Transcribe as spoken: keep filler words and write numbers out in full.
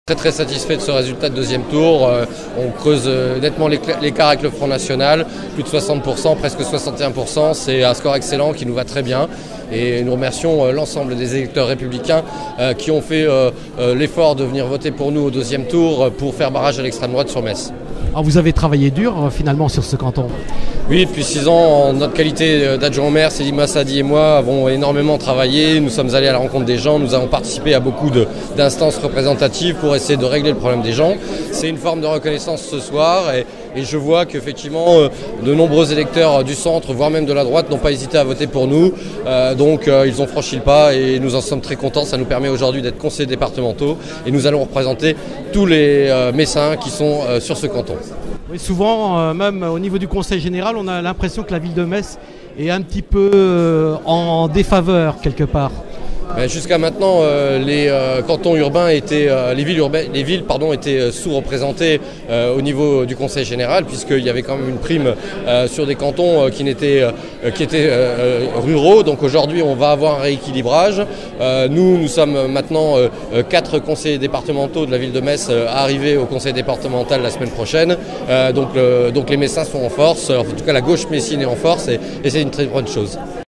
Très très satisfait de ce résultat de deuxième tour. Euh, on creuse euh, nettement l'écart avec le Front National, plus de soixante pour cent, presque soixante et un pour cent. C'est un score excellent qui nous va très bien. Et nous remercions euh, l'ensemble des électeurs républicains euh, qui ont fait euh, euh, l'effort de venir voter pour nous au deuxième tour euh, pour faire barrage à l'extrême droite sur Metz. Alors vous avez travaillé dur euh, finalement sur ce canton. Oui, depuis six ans, en notre qualité d'adjoint au maire, Selim Massadi et moi avons énormément travaillé. Nous sommes allés à la rencontre des gens, nous avons participé à beaucoup d'instances représentatives pour essayer de régler le problème des gens. C'est une forme de reconnaissance ce soir et, et je vois qu'effectivement de nombreux électeurs du centre, voire même de la droite, n'ont pas hésité à voter pour nous. Euh, donc euh, ils ont franchi le pas et nous en sommes très contents. Ça nous permet aujourd'hui d'être conseillers départementaux et nous allons représenter tous les euh, Messins qui sont euh, sur ce canton. Oui, souvent, euh, même au niveau du conseil général, on a l'impression que la ville de Metz est un petit peu euh, en défaveur quelque part. Jusqu'à maintenant, euh, les euh, cantons urbains étaient, euh, les villes urbaines, les villes pardon, étaient euh, sous-représentées euh, au niveau du Conseil général, puisqu'il y avait quand même une prime euh, sur des cantons euh, qui, n'étaient, euh, qui étaient euh, ruraux. Donc aujourd'hui, on va avoir un rééquilibrage. Euh, nous, nous sommes maintenant euh, quatre conseillers départementaux de la ville de Metz euh, arrivés au Conseil départemental la semaine prochaine. Euh, donc, euh, donc les Messins sont en force. En tout cas, la gauche messine est en force et, et c'est une très bonne chose.